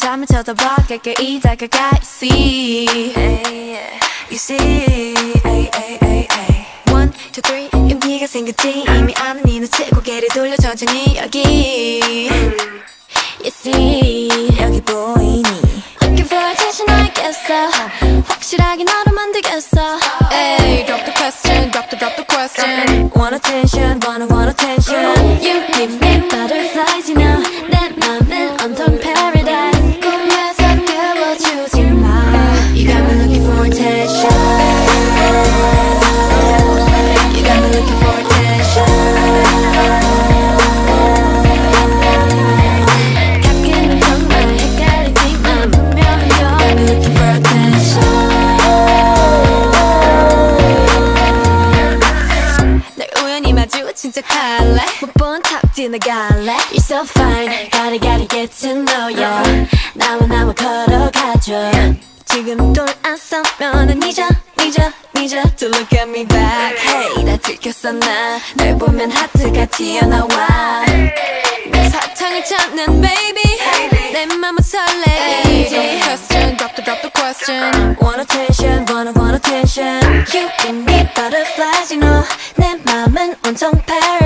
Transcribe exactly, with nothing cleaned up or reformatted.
잠을 쳐다봐 가까이 다가가 You see You see ay, ay, ay, ay. One, two, three 용기가 생겼지 이미 아는 네 눈치 고개를 돌려 천천히 여기 You see 여기 보이니 Looking for attention 알겠어 확실하게 너로 만들겠어 Ay, drop the question, drop the, drop the question Want attention, wanna want attention You give me butterflies, you know 내 맘은 온통 paradise 꿈에서 깨워주지 마 You got me looking for attention You got me looking for attention 가끔은 정말 헷갈리지만 분명히 You got me looking for attention 날 우연히 마주친 척할래 못 본 탑 지나갈래 You're so fine Gotta gotta get to know ya 나와 나와 걸어가줘 지금 돌아서면은 잊어 잊어 잊어 To look at me back Hey 나 들켰어 나 널 보면 하트가 튀어나와 내 사탕을 찾는 baby 내 맘은 설레이지 Drop the question drop the drop the question Want attention wanna want attention You give me butterflies you know 내 맘은 온통 paradise